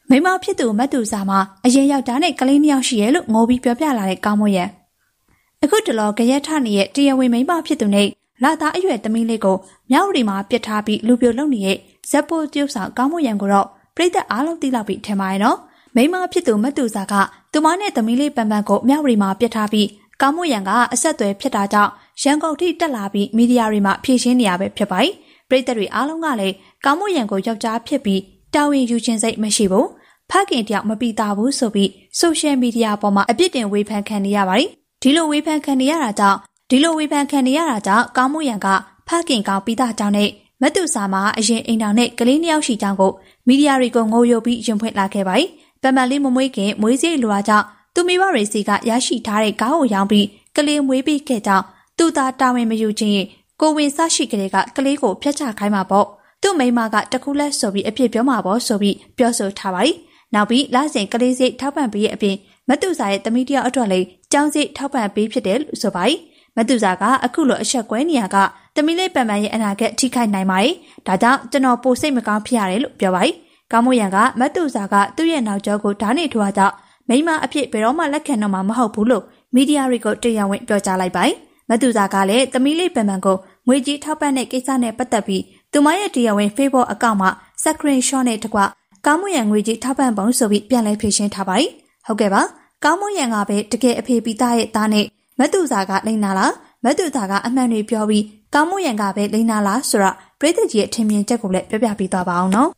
မိမဖြစ်သူမတ်သူစာမှာအရင်ယောက်ျားနဲ့ကလေး2ယောက်ရှိရဲ့လို့ငိုပြီးပြောပြလာတဲ့ကောင်းမွန်ရန်အခုတလောကြရက်ထနေတဲ့တရားဝင်မိမဖြစ်သူနဲ့လာသားအရွယ်သမီးလေးကိုမြောက်ရီမှာပြစ်ထားပြီးလူပြိုလုံနေတဲ့ဇက်ပိုကျုပ်ဆောင်ကောင်းမွန်ရန်ကိုတော့ပြိတ္တအားလုံးသိလောက်ပြီးထင်ပါရဲ့နော်မိမဖြစ်သူမတ်သူစာကသူမနဲ့သမီးလေးပန်ပန်ကိုမြောက်ရီမှာပြစ်ထားပြီးကောင်းမွန်ရန်ကအဆက်အသွယ်ဖြစ်တာကြောင့်ရန်ကုန်ထိတက်လာပြီးမီဒီယာတွေမှာဖြည့်ရှင်းနေရပဲဖြစ်ပါတယ်ပြိတ္တတွေအားလုံးကလည်းကောင်းမွန်ရန်ကိုယောက်ျားဖြစ်ပြီးတာဝန်ယူခြင်းစိတ်မရှိဘူးဖခင်တယောက်မပီတာဘူးဆိုပြီးဆိုရှယ်မီဒီယာပေါ်မှာအပြစ်တင်ဝေဖန်ခံနေရပါတယ်ဒီလိုဝေဖန်ခံနေရတာကြောင့်ကောင်းမွန်ရန်ကဖခင်ကောင်ပီတာကြောင့်နဲ့မတ်သူစာမှာအရင်အိမ်တော်နဲ့ကလေး2ယောက်ရှိကြောင်းကိုမီဒီယာတွေကိုငိုယိုပြီးရင်ဖွင့်လာခဲ့ပါတယ်ပန်ပန်လေးမမွေးခင်မွေးစေးလိုအားကြောင့်သူမိဘတွေစီကရရှိထားတဲ့ကားကိုရောင်းပြီးကလေးမွေးပြီးခဲ့ကြောင်းသူသာတာဝန်မယူခြင်းရင်ကိုဝင်စရှိကလေးကကလေးကိုဖျက်ချခိုင်းမှာပေါ့သူ့မိမကတခုလက်ဆိုပြီးအဖြစ်ပြောမှာပေါ့ဆိုပြီးပြောဆိုထားပါတယ်နောက်ပြီးလစဉ်ကလေးစိတ်ထောက်ပံ့ပေးရဲ့အပြင်မတ်သူစာရဲ့သမီးတယောက်အတွက်လည်းကျောင်းစိတ်ထောက်ပံ့ပေးဖြစ်တယ်လို့ဆိုပါတယ်မတ်သူစာကအခုလိုအဆက်ကွဲနေရကသမီးလေးပန်ပန်ရဲ့အနာဂတ်ထိခိုက်နိုင်ပါတယ်ဒါကြောင့်ကျွန်တော်ပိုစိတ်မကောင်းဖြစ်ရတယ်လို့ပြောပါတယ်ကောင်းမွန်ရန်ကမတ်သူစာကသူ့ရဲ့နောက်ကျောကိုဓာတ်နေထိုးတာကြောင့်မိမအဖြစ်ဘယ်တော့မှလက်ခံတော့မှာမဟုတ်ဘူးလို့မီဒီယာတွေကိုတရားဝင်ပြောကြားလိုက်ပါတယ်မတ်သူစာကလည်းသမီးလေးပန်ပန်ကိုငွေကြီးထောက်ပံ့တဲ့ကိစ္စနဲ့ပတ်သက်ပြီးသူမရဲ့တရားဝင် Facebook အကောင့်မှာ screenshot နဲ့တကွကောင်းမွန်ရန်ငွေကြီးထောက်ပံ့ပုံဆိုပြီးပြန်လည်ဖြည့်ရှင်းထားပါတယ်ဟုတ်ကဲ့ပါကောင်းမွန်ရန်ကပဲတကယ်အဖေပိသားရဲ့သားနဲ့မတ်သူစာကလိန်နာလားမတ်သူစာကအမှန်တွေပြောပြီးကောင်းမွန်ရန်ကပဲလိန်နာလားဆိုတော့ပြည်သူကြီးရဲ့ထင်မြင်ချက်ကိုလည်းပြောပြပေးသွားပါအောင်နော်